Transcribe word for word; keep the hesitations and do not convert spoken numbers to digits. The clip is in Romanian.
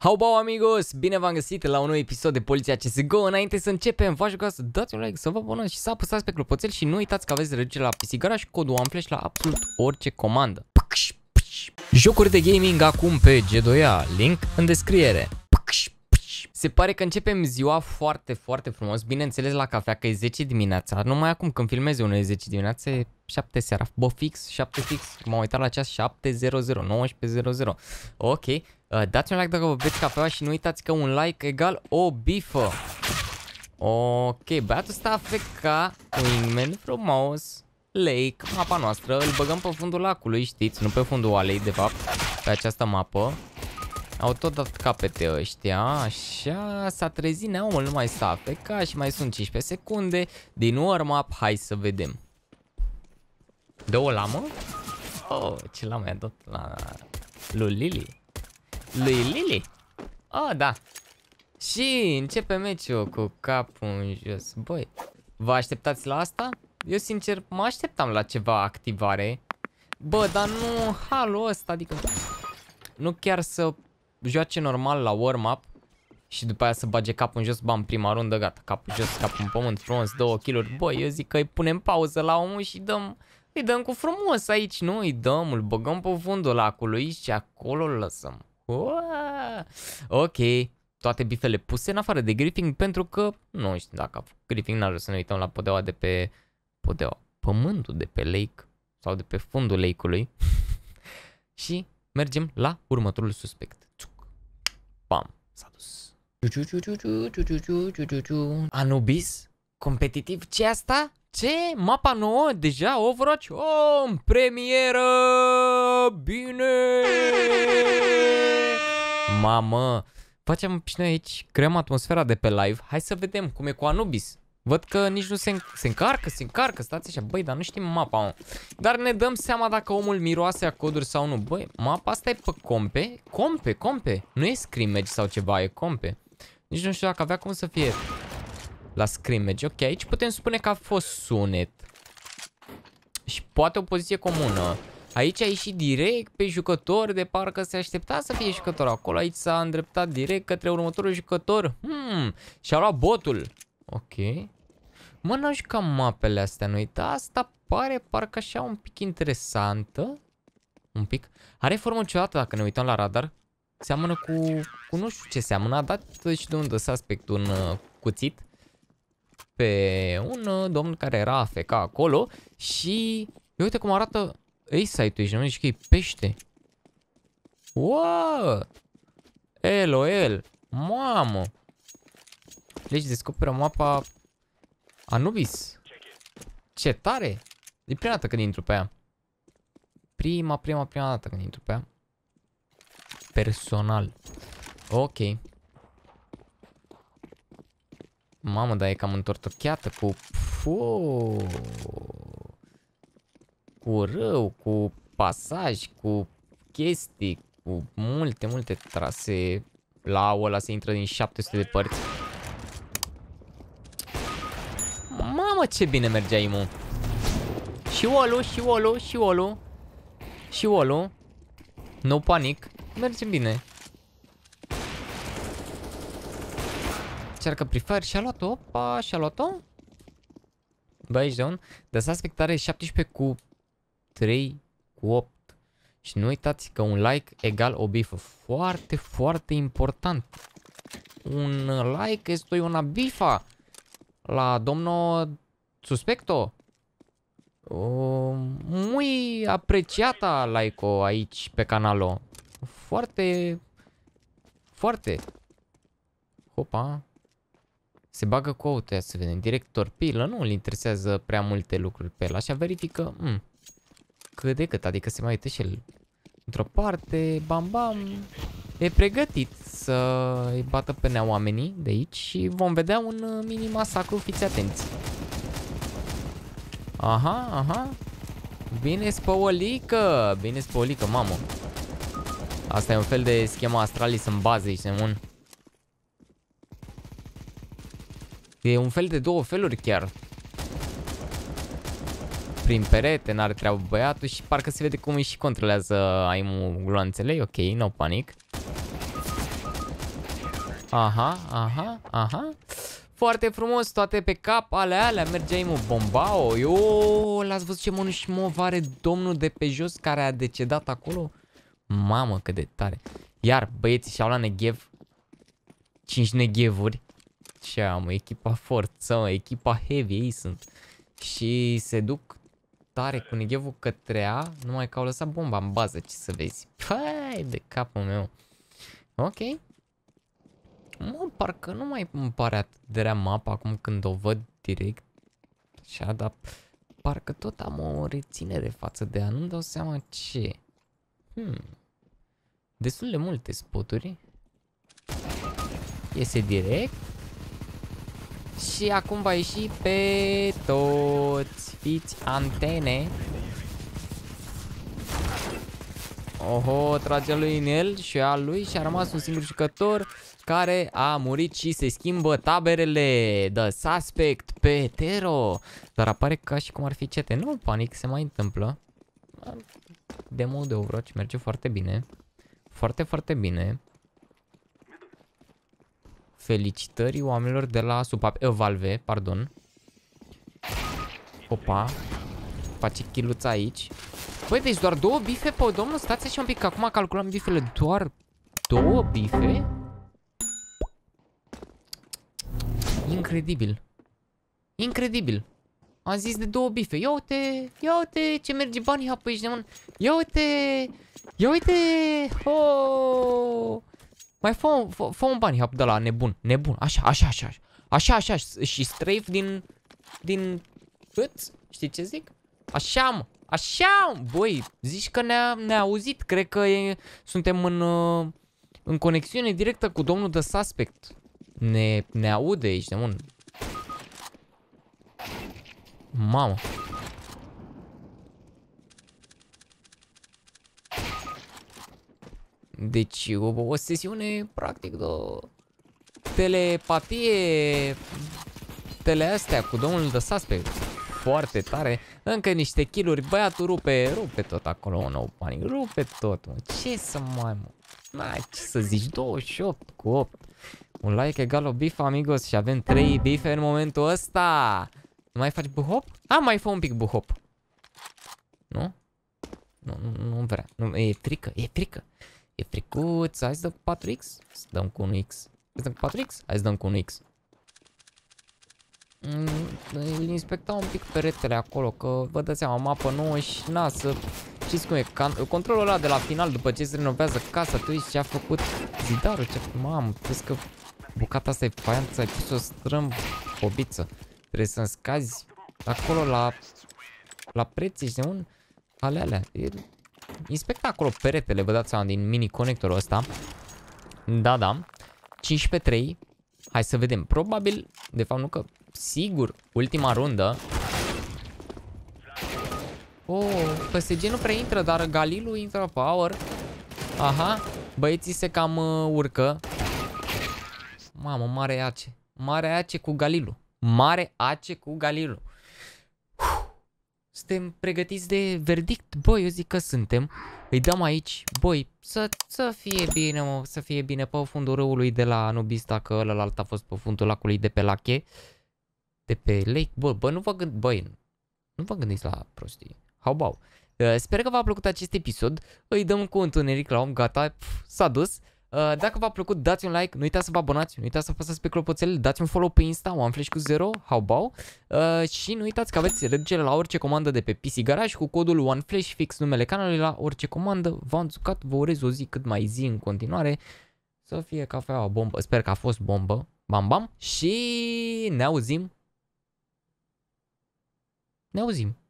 Haubau amigos, bine v-am găsit la un nou episod de Poliția C S G O. Înainte să începem, v-aș ruga să dați un like, să vă abonați și să apăsați pe clopoțel și nu uitați că aveți reducere la P C Garage și codul AMFlash la absolut orice comandă. Jocuri de gaming acum pe G doi A, link în descriere. Se pare că începem ziua foarte, foarte frumos, bineînțeles la cafea că e zece dimineața, numai acum când filmez eu, nu e zece dimineața, e șapte seara, bă fix, șapte fix, m-am uitat la ceas, șapte zero zero, nouăsprezece zero zero, ok, uh, dați un like dacă vă beți cafeaua și nu uitați că un like egal o bifă. Ok, băiatul ăsta a fecat wingman frumos, lake, mapa noastră, îl băgăm pe fundul lacului, știți, nu pe fundul alei, de fapt, pe această mapă. Au tot dat capete ăștia, așa, s-a trezit neomul, nu mai s-a afecat și mai sunt cincisprezece secunde din warm-up, hai să vedem. Dă o lamă? Oh, ce lamă i-a dat la lui Lili? Lui Lili? Oh, da. Și începe meciul cu capul în jos. Băi, vă așteptați la asta? Eu sincer mă așteptam la ceva activare. Bă, dar nu halul ăsta, adică nu chiar să joace normal la warm-up și după aia să bage capul în jos, bam, prima rundă, gata, capul jos, capul în pământ, frumos, două kill-uri. Băi, eu zic că îi punem pauză la omul și dăm, îi dăm cu frumos aici, nu? Îi dăm, îl băgăm pe fundul lacului și acolo îl lăsăm. Uaa! Ok, toate bifele puse în afară de griffing, pentru că, nu știu dacă a făcut griffing, n-ar să ne uităm la podeaua de pe, podeaua, pământul de pe lake sau de pe fundul lake-ului. Și mergem la următorul suspect. Bam, s-a dus. Anubis? Competitiv? Ce asta? Ce? Mapa nouă? Deja? Overwatch? Oh, în premieră! Bine! Mamă! Facem și noi aici, creăm atmosfera de pe live. Hai să vedem cum e cu Anubis. Văd că nici nu se, în se încarcă, se încarcă, stați așa, băi, dar nu știm mapa, mă. Dar ne dăm seama dacă omul miroase a coduri sau nu. Băi, mapa asta e pe compe, compe, compe, nu e scrimmage sau ceva, e compe. Nici nu știu dacă avea cum să fie la scrimmage, ok, aici putem spune că a fost sunet. Și poate o poziție comună. Aici a ieșit direct pe jucător, de parcă se aștepta să fie jucător acolo, aici s-a îndreptat direct către următorul jucător. Hmm, și-a luat botul. Ok. Mă, n-aș jucat mapele astea noi, dar asta pare parcă așa un pic interesantă. Un pic. Are formă ciudată dacă ne uităm la radar. Seamănă cu, cu nu știu ce seamănă. A dat și de unde aspect un uh, cuțit pe un uh, domn care era A F K acolo. Și uite cum arată A-site-ul aici, nu zici că e pește. Wow! L O L. Mamă! Deci descoperă mapa Anubis. Ce tare! E prima dată când intru pe ea. Prima, prima, prima dată când intru pe ea. Personal. Ok. Mamă, dar e cam întortocheată cu... Fuuu. Cu râu, cu pasaj, cu chestii, cu multe, multe trasee. La ăla se intră din șapte sute de părți. Mamă, ce bine mergea imu. Și olu, și olu, și olu. Și olu. No panic. Merge bine. Încearcă Prefire și-a luat-o. Opa, și-a luat-o. Bă, aici de un. De asta aspectare șaptesprezece cu trei cu opt. Și nu uitați că un like egal o bifă. Foarte, foarte important. Un like este una bifa. La domnul suspecto. Uh, muy apreciata like-o aici pe canalul. Foarte, foarte. Hopa. Se bagă cu auto, să vedem. Direct torpilă, nu îl interesează prea multe lucruri pe el. Așa verifică. Mm, cât de cât, adică se mai uită și el într-o parte, bam bam. E pregătit să îi bată pe nea oamenii de aici și vom vedea un mini masacru, fiți atenți. Aha, aha. Bine spăulică, bine spăulică, mamă. Asta e un fel de schema Astralis în bază, ești nemun. E un fel de două feluri chiar. Prin perete, n-are treabă băiatul și parcă se vede cum îi și controlează aimul gloanțelei. Ok, no panic. Aha, aha, aha. Foarte frumos, toate pe cap, alea, alea, merge aimu, bombao. Eu, l-ați văzut ce mănușmov are domnul de pe jos care a decedat acolo? Mamă, cât de tare. Iar băieții și-au la neghev cinci neghevuri. Ce am, echipa forță, mă, echipa heavy, ei sunt. Și se duc tare cu neghevul către ea, numai că au lăsat bomba în bază, ce să vezi. Păi, de capul meu. Ok. Mă, parcă nu mai îmi pare atât de rea mapa acum când o văd direct. Așa, dar parcă tot am o reținere față de ea, nu-mi dau seama ce. Hmm. Destul de multe spoturi. Iese direct. Și acum va ieși pe toți. Fiți antene. Oho, trage lui în el și a lui și a rămas un singur jucător care a murit și se schimbă taberele. The Suspect pe Tero. Dar apare ca și cum ar fi cete. Nu panic, se mai întâmplă. Demo de Overwatch merge foarte bine. Foarte, foarte bine. Felicitări oamenilor de la Supap, uh, Valve, pardon. Opa. Face chiluța aici. Păi, deci doar două bife pe domnul? Stați așa un pic, că acum calculăm bifele. Doar două bife? Incredibil. Incredibil. Am zis de două bife. Ia uite, ia uite ce merge banii hap aici, neamăn. Ia uite, ia uite. Oh! Mai fă, fă, fă un bunny hop de la nebun, nebun, așa, așa, așa, așa, așa, și strafe din, din, cât? Știi ce zic? Așa, mă, așa, băi, zici că ne-a ne auzit, cred că e, suntem în, în conexiune directă cu domnul The Suspect. Ne, ne aude aici, nebun. Mamă. Deci o, o sesiune practic de telepatie, tele astea cu domnul The Suspect. Foarte tare. Încă niște kill-uri. Băiatul rupe, rupe tot acolo, no panic. Rupe tot, mă. Ce să mai, mă? N-ai ce să zici, douăzeci și opt cu opt. Un like egal o bif, amigos. Și avem trei bife în momentul ăsta. Nu mai faci buhop? A, mai fă un pic buhop. Nu? Nu, nu, nu vrea. Nu, e frică, e frică. E fricuț, hai să dăm cu patru X? Să dăm cu unu X. Hai să dăm cu patru X? Hai să dăm cu unu X. Mm, îl inspectau un pic peretele acolo, că vă dați seama, mapă nouă și na, să știți cum e, controlul ăla de la final, după ce se renovează casa, tu știi ce a făcut zidarul, ce mamă, crezi că bucata asta e faianță, ai pus o strâmb bobiță. Trebuie să-mi scazi acolo la, la preț, ești de un alea, inspecta acolo peretele, vă dați seama, din mini conectorul ăsta. Da, da. cinci pe trei. Hai să vedem. Probabil, de fapt nu că, sigur, ultima rundă. Oh, P S G nu prea intră, dar Galilu intră power. Aha, băieții se cam uh, urcă. Mamă, mare ace. Mare ace cu Galilu. Mare ace cu Galilu. Suntem pregătiți de verdict? Băi, eu zic că suntem. Îi dăm aici. Băi, să, să fie bine, mă, să fie bine pe fundul râului de la Nubista, că ălălalt a fost pe fundul lacului de pe Lache. De pe lake. Bă, bă, nu vă gând... Băi, nu vă gândiți la prostii. How about? Uh, sper că v-a plăcut acest episod. Îi dăm cu întuneric la om, gata, s-a dus. Uh, dacă v-a plăcut, dați un like, nu uitați să vă abonați, nu uitați să apăsați pe clopoțel, dați un follow pe Insta, OneFlash cu zero, how about? Uh, și nu uitați că aveți reducere la orice comandă de pe P C Garage cu codul OneFlash, fix numele canalului la orice comandă. V-am zucat, vă urez o zi cât mai zi în continuare. Să fie cafeaua bombă, sper că a fost bombă, bam bam, și ne auzim. Ne auzim.